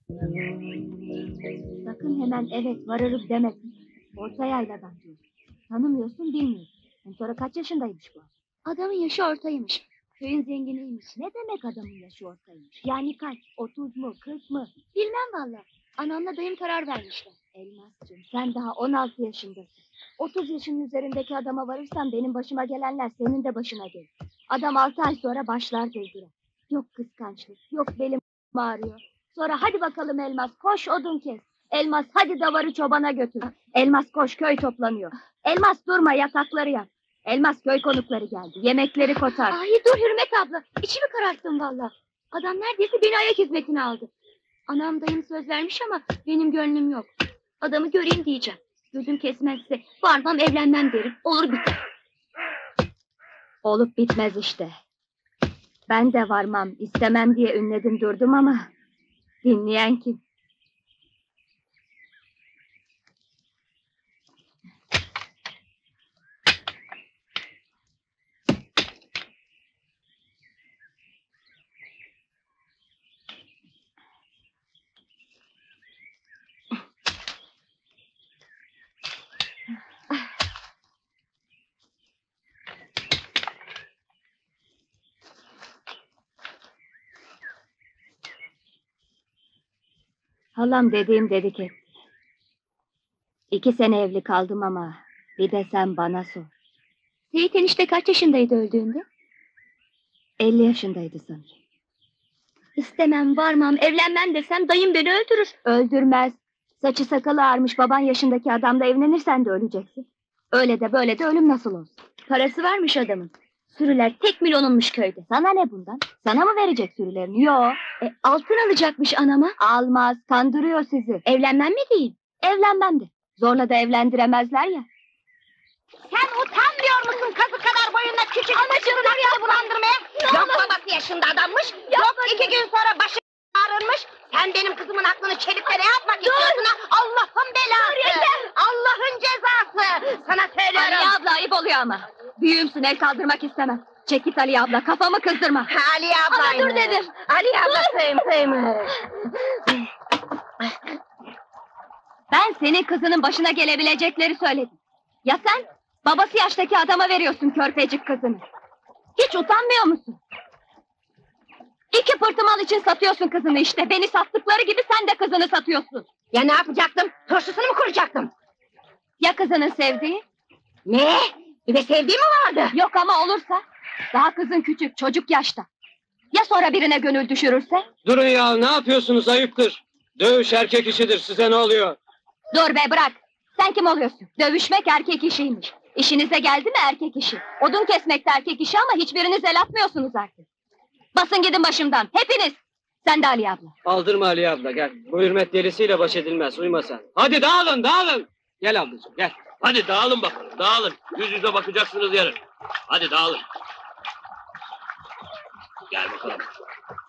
Sakın hemen evet varırım demesin. Orta yayladan diyor. Tanımıyorsun bilmiyorsun. Hem sonra kaç yaşındaymış bu? Adamın yaşı ortaymış. Köyün zenginiymiş. Ne demek adamın yaşı ortaymış? Yani kaç? 30 mu 40 mı? Bilmem valla. Anamla dayım karar vermişler. Elmascığım sen daha 16 yaşındasın. 30 yaşının üzerindeki adama varırsan benim başıma gelenler senin de başına gelir. Adam 6 ay sonra başlar durdura. Yok kıskançlık, yok belim ağrıyor. Sonra hadi bakalım Elmas koş odun kes. Elmas hadi davarı çobana götür. Elmas koş köy toplanıyor. Elmas durma yatakları yak. Elmas köy konukları geldi. Yemekleri kotar. Ay dur Hürmet abla. İçimi kararttın valla. Adam neredeyse beni ayak hizmetine aldı. Anam dayım söz vermiş ama benim gönlüm yok. Adamı göreyim diyeceğim. Gözüm kesmezse varmam evlenmem derim. Olur biter. Olup bitmez işte. Ben de varmam istemem diye ünledim durdum ama dinleyen kim? Halam dediğim dedik etti. 2 sene evli kaldım ama bir de sen bana sor. Seyit enişte kaç yaşındaydı öldüğünde? 50 yaşındaydı sanırım. İstemem, varmam, evlenmem desem dayım beni öldürür. Öldürmez. Saçı sakalı ağarmış baban yaşındaki adamla evlenirsen de öleceksin. Öyle de böyle de ölüm nasıl olsun? Parası varmış adamın. Sürüler tek milyonunmuş köyde. Sana ne bundan? Sana mı verecek sürülerini? Yo. Altın alacakmış anama. Almaz, kandırıyor sizi. Evlenmem mi diyeyim? Evlenmem de. Zorla da evlendiremezler ya. Sen utanmıyor musun kazı kadar boyunda küçük saçını bulandırmaya? Yok babası yaşında adammış, yok 2 gün sonra başı ağrınmış. Sen benim kızımın aklını çelip de ne yapmak istiyorsun ha? Allah'ın belası! Allah'ın cezası! Sana söylüyorum. Ali abla ayıp oluyor ama. Büyüğümsün el kaldırmak istemem. Çek git Ali abla kafamı kızdırma. Ali ablaymış. Ama dur dedim. Ali ablasıymış. Ben senin kızının başına gelebilecekleri söyledim. Ya sen? Babası yaştaki adama veriyorsun körpecik kızını. Hiç utanmıyor musun? 2 pırtımal için satıyorsun kızını işte. Beni sattıkları gibi sen de kızını satıyorsun. Ya ne yapacaktım? Turşusunu mu kuracaktım? Ya kızının sevdiği? Ne? Bir de sevdiği mi vardı? Yok ama olursa? Daha kızın küçük, çocuk yaşta. Ya sonra birine gönül düşürürse? Durun ya, ne yapıyorsunuz, ayıptır. Dövüş erkek işidir, size ne oluyor? Dur be bırak. Sen kim oluyorsun? Dövüşmek erkek işiymiş. İşinize geldi mi erkek işi? Odun kesmek de erkek işi ama hiçbiriniz el atmıyorsunuz artık. Basın gidin başımdan, hepiniz. Sen de Ali abla. Aldırma Ali abla, gel. Bu hürmet delisiyle baş edilmez, uyma sen. Hadi dağılın, dağılın. Gel ablacığım, gel. Hadi dağılın bakalım, dağılın. Yüz yüze bakacaksınız yarın. Hadi dağılın. Gel bakalım.